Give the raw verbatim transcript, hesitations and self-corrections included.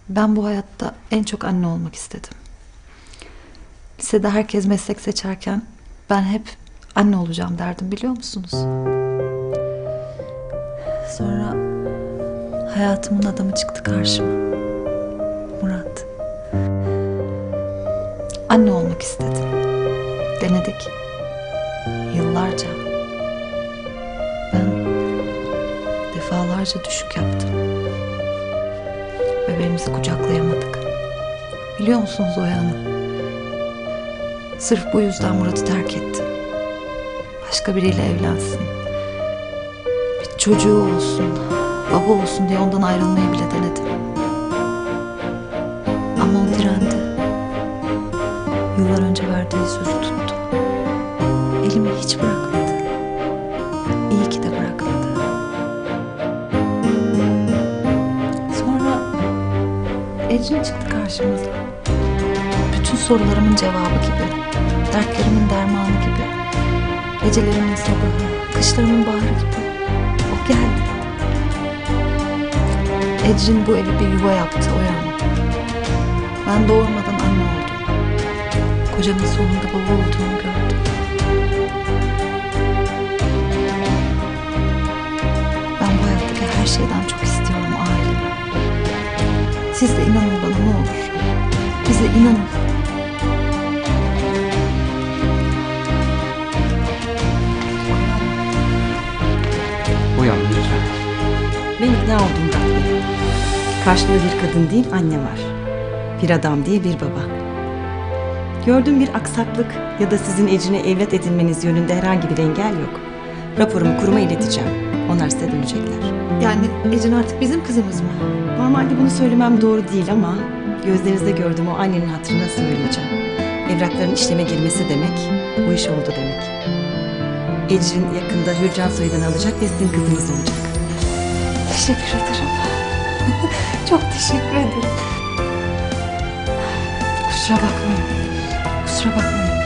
Ben bu hayatta en çok anne olmak istedim. Lisede herkes meslek seçerken ben hep anne olacağım derdim, biliyor musunuz? Sonra hayatımın adamı çıktı karşıma. Murat. Anne olmak istedim. Denedik. Yıllarca. Ben defalarca düşük yaptım. Bebeğimizi kucaklayamadık. Biliyor musunuz Oya Hanım? Sırf bu yüzden Murat'ı terk ettim. Başka biriyle evlensin. Bir çocuğu olsun, baba olsun diye ondan ayrılmayı bile denedim. Ama o direndi. Yıllar önce verdiği sözü tuttu. Elimi hiç bırakmadı. İyi ki de bırakmadı. Sonra Ecrin çıktı karşımıza. Bütün sorularımın cevabı gibi, dertlerimin dermanı gibi, gecelerimin sabahı, kışlarımın baharı gibi. O geldi. Ecrin bu evi bir yuva yaptı Oya Hanım. Ben doğurmadan anne oldum. Kocamın sonunda baba olduğunu gördüm. Ben bu hayattaki her şeyden çok istiyorum ailemi. Siz de inanın bana ne olur. Bize inanın. Uyan lütfen. Ben ikna oldum Murat Bey. Karşımda bir kadın değil anne var. Bir adam değil bir baba. Gördüğüm bir aksaklık ya da sizin Ecrin'e evlat edinmeniz yönünde herhangi bir engel yok. Raporumu kuruma ileteceğim. Onlar size dönecekler. Yani Ecrin artık bizim kızımız mı? Normalde bunu söylemem doğru değil ama gözlerinizde gördüğüm o annenin hatırına söyleyeceğim. Evrakların işleme girmesi demek, bu iş oldu demek. Ecrin yakında Hürcan soyadını alacak ve sizin kızınız olacak. Teşekkür ederim. Çok teşekkür ederim. Kusura bakmayın. Kusura bakmayın.